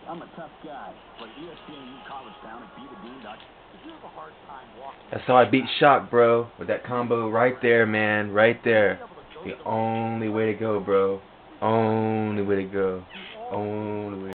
I'm a tough guy, but ESPN College Town at BeTheDean.com. If you have a hard time walking... That's how I beat Shock, bro. With that combo right there, man. Right there. The only way to go, bro. Only way to go. Only way.